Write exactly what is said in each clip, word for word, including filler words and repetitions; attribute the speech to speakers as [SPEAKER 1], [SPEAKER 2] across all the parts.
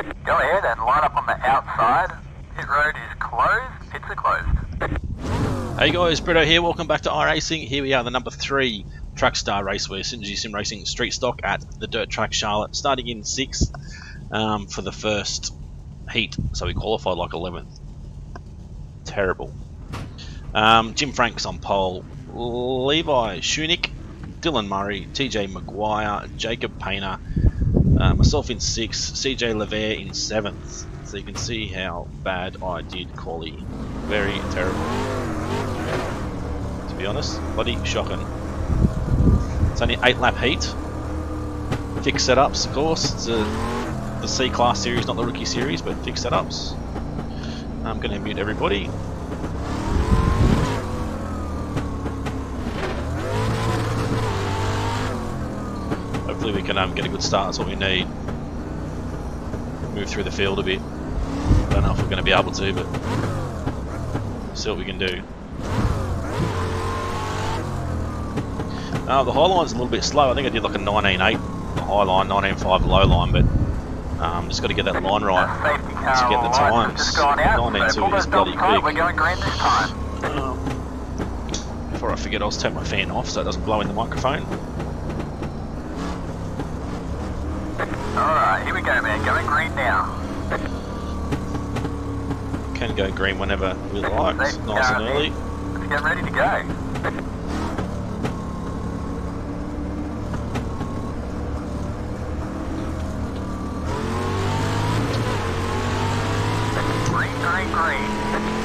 [SPEAKER 1] Go ahead and line up on the outside. Pit road is closed. Pits are closed.
[SPEAKER 2] Hey guys, Brito here. Welcome back to iRacing. Here we are, the number three Track Star race. We're Synergy Sim Racing Street Stock at the Dirt Track Charlotte, starting in sixth um, for the first heat. So we qualified like eleventh. Terrible. Um, Jim Franks on pole. Levi Schunig, Dylan Murray, T J Maguire, Jacob Painter, uh, myself in sixth, C J Lever in seventh. So you can see how bad I did quali. Very terrible. To be honest, bloody shocking. It's only eight lap heat. Fixed setups, of course. It's a, the C class series, not the rookie series, but fixed setups. I'm going to mute everybody. Hopefully we can um, get a good start. That's what we need. Move through the field a bit. I don't know if we're going to be able to, but see what we can do. Uh, the high line's a little bit slow. I think I did like a nineteen eight the high line, nineteen five the low line, but um, just got to get that line right to get the times. nineteen two is bloody quick.
[SPEAKER 1] We're going green this time.
[SPEAKER 2] Um, before I forget, I'll just take my fan off so it doesn't blow in the microphone.
[SPEAKER 1] Alright, here we go, man. Going green now.
[SPEAKER 2] Can go green whenever we like, nice and early.
[SPEAKER 1] Let's get ready to go. Green, green, green.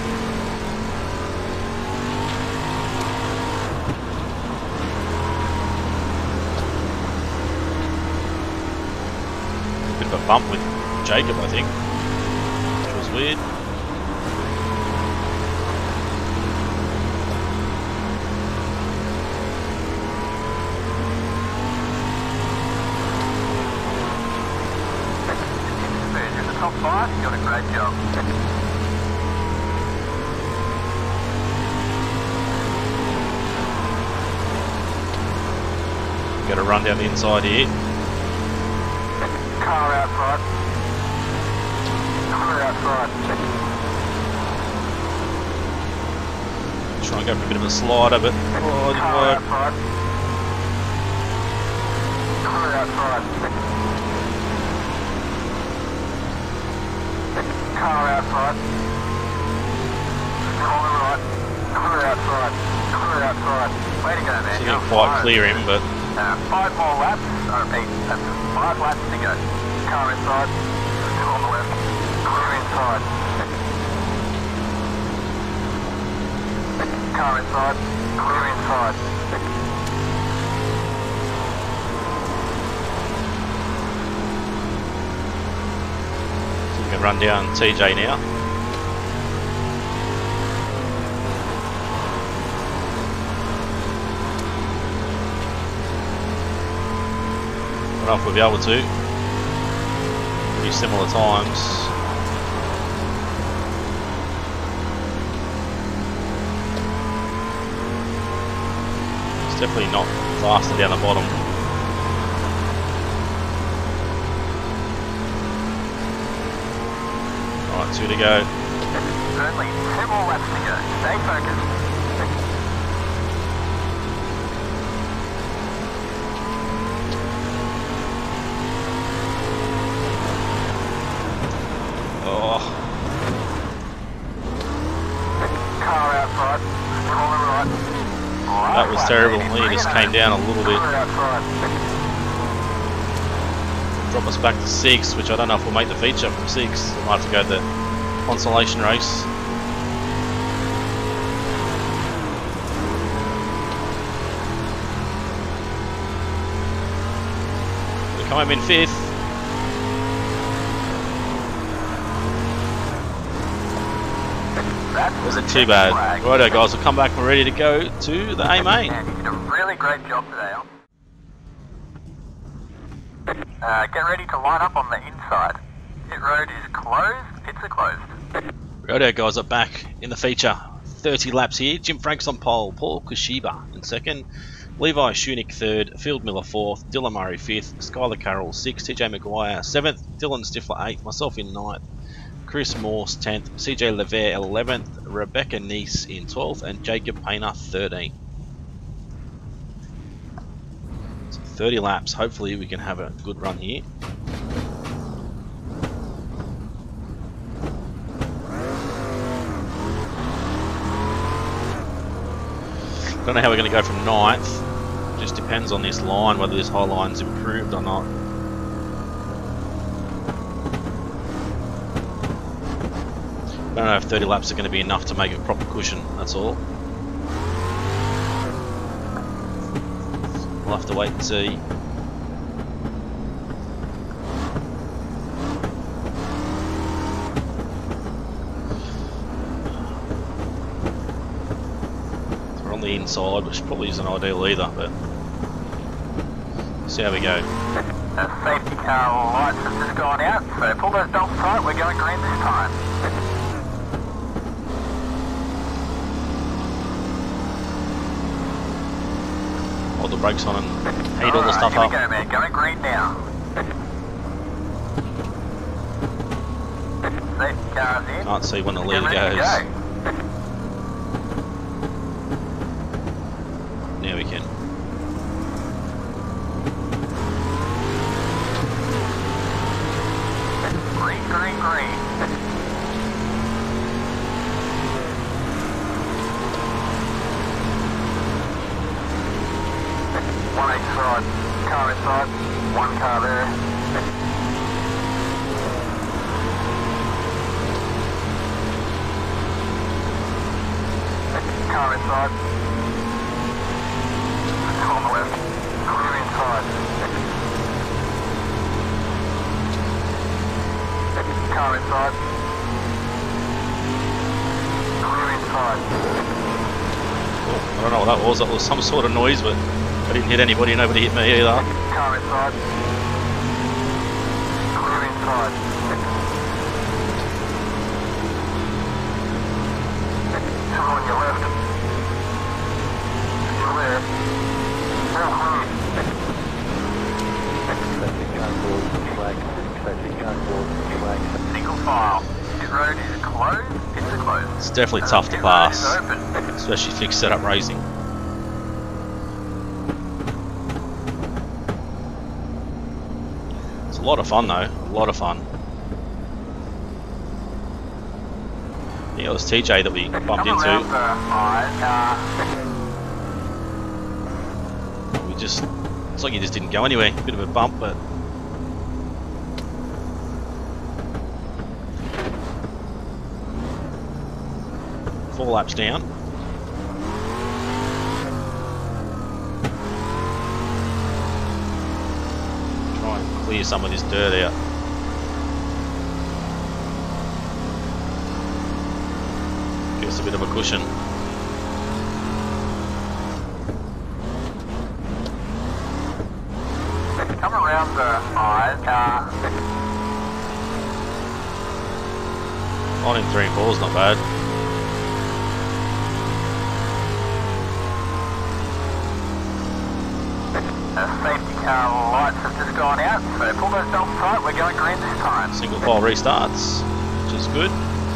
[SPEAKER 2] Bit of a bump with Jacob, I think, which was weird.
[SPEAKER 1] Top five, you got a great job.
[SPEAKER 2] Got to run down the inside here.
[SPEAKER 1] Car out front. Car out front.
[SPEAKER 2] Try and go for a bit of a slider, but oh, it didn't
[SPEAKER 1] Car
[SPEAKER 2] work.
[SPEAKER 1] out front. Car out front. Car out front. Corner right. Car out front. Car out front. Way to go, man.
[SPEAKER 2] So you didn't quite clear him, but
[SPEAKER 1] Uh, five more laps. I repeat, that's five laps to go. Car inside. Still on the left. Clear inside. Car inside. Clear inside.
[SPEAKER 2] so we can run down T J now. I don't know if we'll be able to. Pretty similar times. It's definitely not faster down the bottom. Alright, two to go.
[SPEAKER 1] Only two more laps to go. Stay focused.
[SPEAKER 2] Oh,
[SPEAKER 1] Car out front. Corner right.
[SPEAKER 2] that was terrible. He just came down a little bit.
[SPEAKER 1] Car out front.
[SPEAKER 2] Drop us back to six, which I don't know if we'll make the feature from six. We might have to go to the consolation race. We come home in fifth. Wasn't too bad. Righto guys, we'll come back and we're ready to go to the A main.
[SPEAKER 1] And you did a really great job today. Uh, get ready to line up on the inside. Pit road is closed. Pits are closed.
[SPEAKER 2] Righto guys, are back in the feature. thirty laps here. Jim Franks on pole. Paul Kashiba in second. Levi Shunick third, Field Miller fourth, Dylan Murray fifth, Skylar Carroll sixth, T J Maguire seventh, Dylan Stifler eighth, myself in ninth, Chris Morse tenth, C J Levere eleventh, Rebecca Neese in twelfth, and Jacob Painter thirteenth. So thirty laps. Hopefully we can have a good run here. Don't know how we're going to go from ninth. Just depends on this line, whether this whole line's improved or not. I don't know if thirty laps are going to be enough to make it a proper cushion, that's all. We'll have to wait and see. We're on the inside, which probably isn't ideal either, but see how we go.
[SPEAKER 1] The safety car lights have just gone out, so pull those belts tight, we're going green this time.
[SPEAKER 2] Hold the brakes on and heat all the stuff
[SPEAKER 1] up.
[SPEAKER 2] up.
[SPEAKER 1] Here we go, man. Going green now. Safety car's in.
[SPEAKER 2] Can't see when the leader
[SPEAKER 1] Get ready to
[SPEAKER 2] goes.
[SPEAKER 1] go.
[SPEAKER 2] Now we can.
[SPEAKER 1] Green, green, green. One each side, car inside, one car there. Car inside. Two on the left, clear inside. Car inside. Clear inside.
[SPEAKER 2] Oh, I don't know what that was. That was some sort of noise, but I didn't hit anybody. Nobody hit me either.
[SPEAKER 1] Car inside. Clear inside. Two on your left. Still there. Still clear. Single file. Pit road is closed. Pits are closed.
[SPEAKER 2] It's definitely tough to
[SPEAKER 1] Pit road is
[SPEAKER 2] pass,
[SPEAKER 1] open.
[SPEAKER 2] especially fixed setup racing. It's a lot of fun though, a lot of fun. I think it was T J that we bumped
[SPEAKER 1] Come
[SPEAKER 2] into.
[SPEAKER 1] around the eyes, uh,
[SPEAKER 2] We just, it's like he just didn't go anywhere. Bit of a bump, but four laps down. Try and clear some of this dirt out. Give us a bit of a cushion.
[SPEAKER 1] come around the eyes, uh,
[SPEAKER 2] On in three and four is not bad.
[SPEAKER 1] the safety car lights have just gone out, so pull those belts tight, we're going green this time.
[SPEAKER 2] Single file restarts, which is good.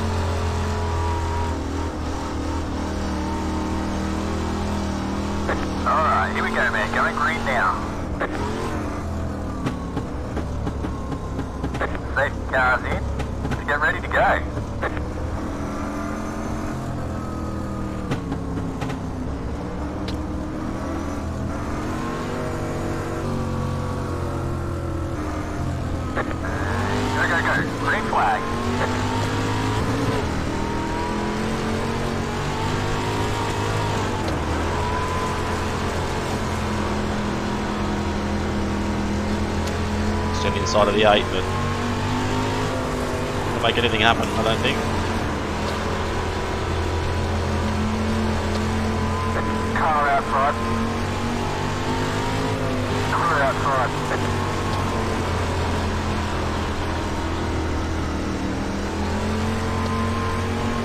[SPEAKER 1] Alright, here we go, man, going green now. Safety car's in, let's get ready to go. Go, go, go, green flag.
[SPEAKER 2] Stand inside of the eight, but won't make anything happen, I don't think.
[SPEAKER 1] Car outside. Clear outside.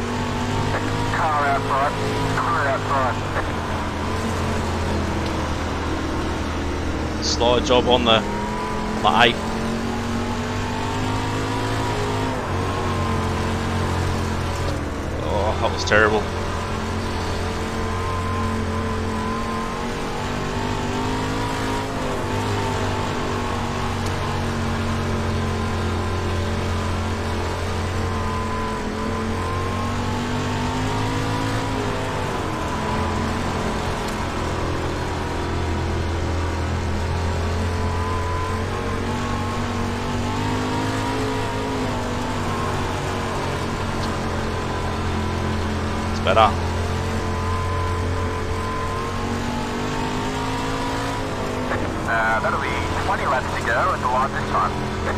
[SPEAKER 1] Car outside. Clear outside.
[SPEAKER 2] slide job on the, on the eight. Oh, that was terrible. Better.
[SPEAKER 1] Uh, that'll be twenty laps to go at the line this time.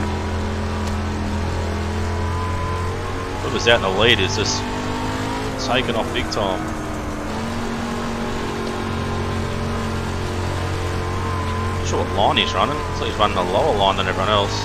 [SPEAKER 2] Whoever's out in the lead is just taking off big time. Not sure what line he's running. Looks like he's running a lower line than everyone else.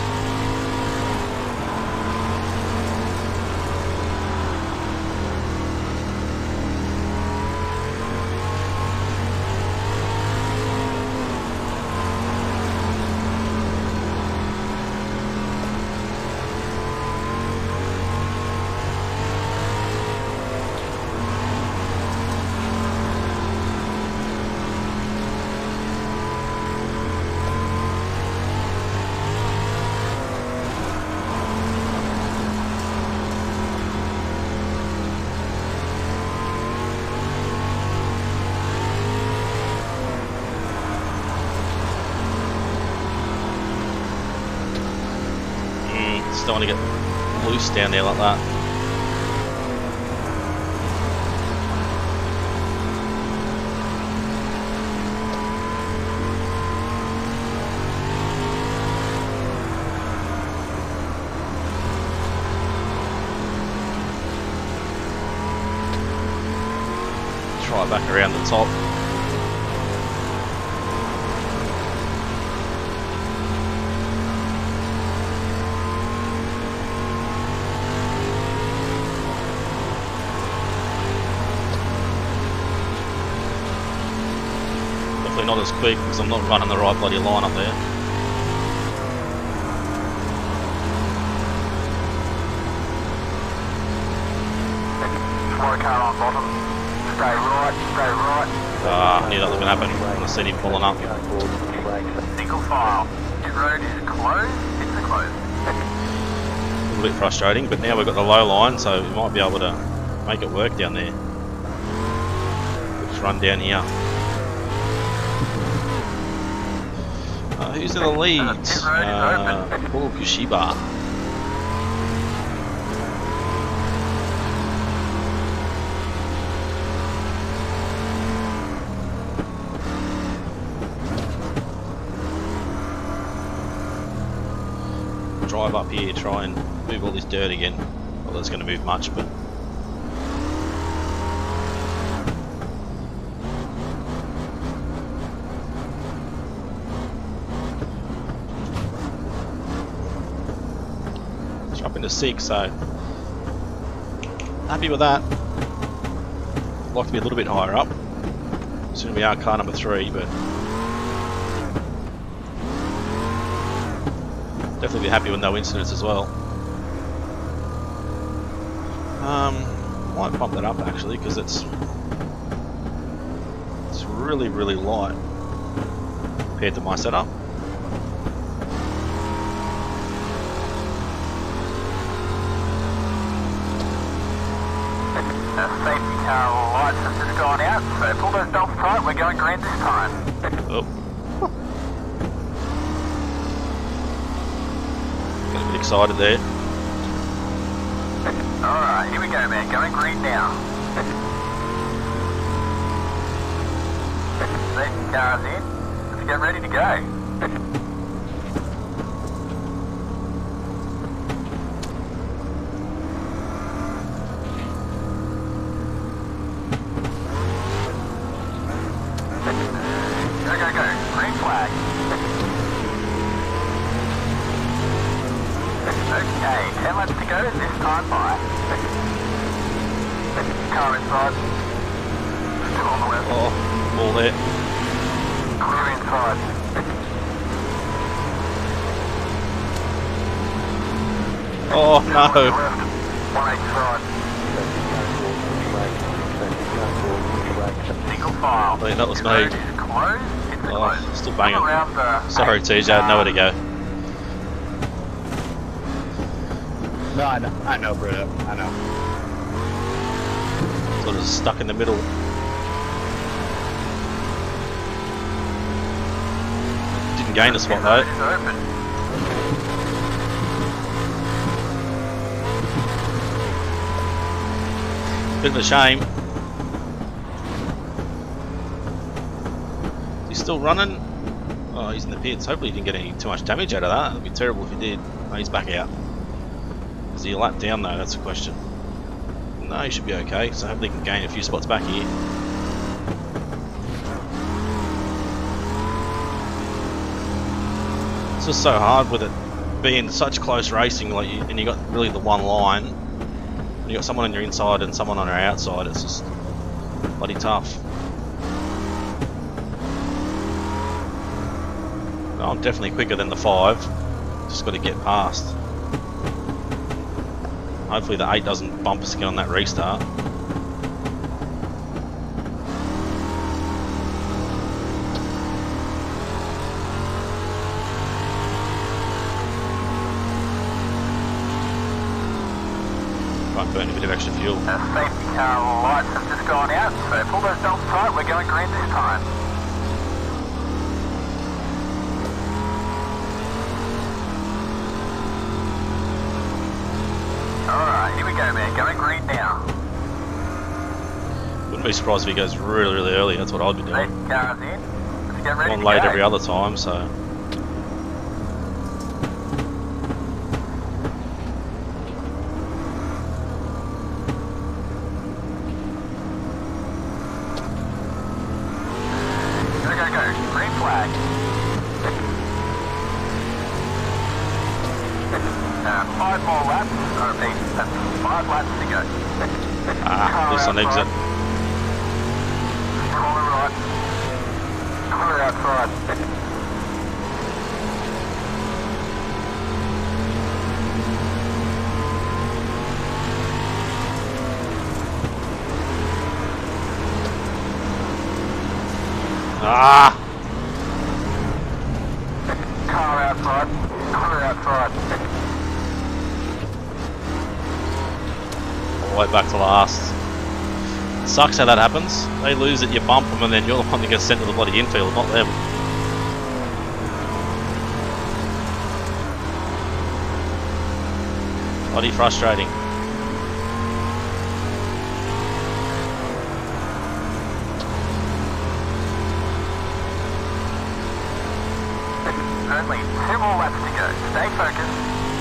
[SPEAKER 2] Just don't want to get loose down there like that. Try it back around the top. Not as quick because I'm not running the right bloody line up there.
[SPEAKER 1] Slow car on bottom. Stay right, stay right.
[SPEAKER 2] Ah, I knew that was going to happen when I seen him pulling up.
[SPEAKER 1] Single file. Pit road is closed. It's closed.
[SPEAKER 2] A little bit frustrating, but now we've got the low line, so we might be able to make it work down there. Let's run down here. Uh, who's in the lead? Uh, Paul Kushiba. Drive up here, try and move all this dirt again. Well, that's going to move much, but. Up into six, so happy with that. I'd like to be a little bit higher up. Soon we are car number three, but definitely be happy with no incidents as well. Um, might bump that up actually because it's it's really really light compared to my setup.
[SPEAKER 1] Uh, safety car lights have just gone out, so pull those belts tight, we're going green this time.
[SPEAKER 2] Oh. Got a bit excited there.
[SPEAKER 1] Alright, here we go man, going green now. Safety car's in, let's get ready to go. Okay, ten laps to go, this time by. Car inside. Still on the left.
[SPEAKER 2] Oh, all there.
[SPEAKER 1] Clear inside.
[SPEAKER 2] Oh no!
[SPEAKER 1] one eighty-five. Single file.
[SPEAKER 2] I think that was me.
[SPEAKER 1] Road is closed. It's
[SPEAKER 2] Oh,
[SPEAKER 1] closed.
[SPEAKER 2] still
[SPEAKER 1] Come
[SPEAKER 2] banging.
[SPEAKER 1] around the
[SPEAKER 2] Sorry, T J, I had nowhere to go.
[SPEAKER 3] No, I know, I know, Bruno. I know.
[SPEAKER 2] Sort of stuck in the middle. Didn't gain a spot though.
[SPEAKER 1] It's open.
[SPEAKER 2] Bit of a shame. Is he still running? Oh, he's in the pits. Hopefully he didn't get any too much damage out of that. That'd be terrible if he did. Oh, he's back out. Is he a lap down though? That's the question. No, he should be okay. So hopefully he can gain a few spots back here. It's just so hard with it being such close racing, like, you, and you got really the one line. You got someone on your inside and someone on our outside. It's just bloody tough. Oh, I'm definitely quicker than the five. Just got to get past. Hopefully the eight doesn't bump us again on that restart. Might burn a bit of extra fuel.
[SPEAKER 1] Our safety car lights have just gone out, so pull those belts tight. We're going green this time. Alright, here we go, man. Going green now.
[SPEAKER 2] Wouldn't be surprised if he goes really, really early. That's what I'd be doing.
[SPEAKER 1] Safety car's in. Let's get ready
[SPEAKER 2] Gone
[SPEAKER 1] to
[SPEAKER 2] late
[SPEAKER 1] go.
[SPEAKER 2] every other time, so.
[SPEAKER 1] Go, go, go. Green flag. Uh, five more laps. I repeat, that's five laps to go.
[SPEAKER 2] Ah, this on exit.
[SPEAKER 1] Corner right. Corner outside.
[SPEAKER 2] Ah!
[SPEAKER 1] Car outside. Corner outside.
[SPEAKER 2] All the way back to last. It sucks how that happens. They lose it, you bump them, and then you're the one that gets sent to the bloody infield, not them. Bloody frustrating.
[SPEAKER 1] Only two more laps to go. Stay focused.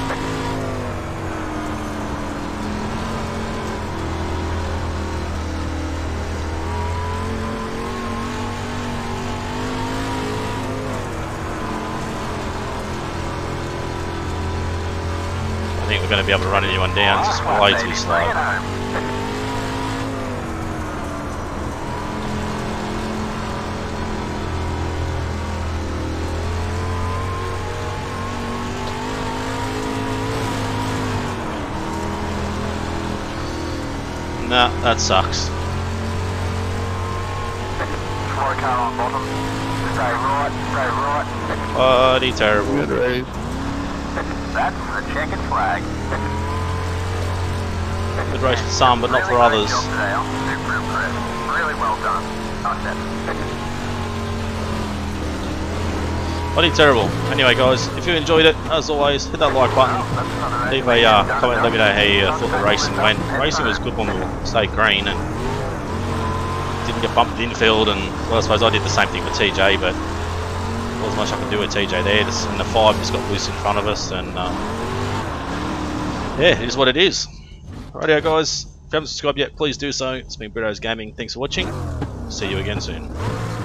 [SPEAKER 2] I think we're going to be able to run anyone down. It's just way too slow. Nah, that sucks.
[SPEAKER 1] Slow car on bottom. Stay right, stay right.
[SPEAKER 2] Bloody terrible.
[SPEAKER 3] Good race.
[SPEAKER 1] That's the checkered flag.
[SPEAKER 2] Good race for some, but not for
[SPEAKER 1] Really great
[SPEAKER 2] others.
[SPEAKER 1] job today. I'm super impressed. Really well done. Nice effort.
[SPEAKER 2] Bloody terrible. Anyway, guys, if you enjoyed it, as always, hit that like button. Leave a uh, comment, let me know how you uh, thought the racing went. Racing was good when we stayed green and didn't get bumped in the infield, and well, I suppose I did the same thing with T J, but there wasn't much I could do with T J there. This, and the five just got loose in front of us, and um, yeah, it is what it is. Rightio, guys, if you haven't subscribed yet, please do so. It's been Brito's Gaming. Thanks for watching. See you again soon.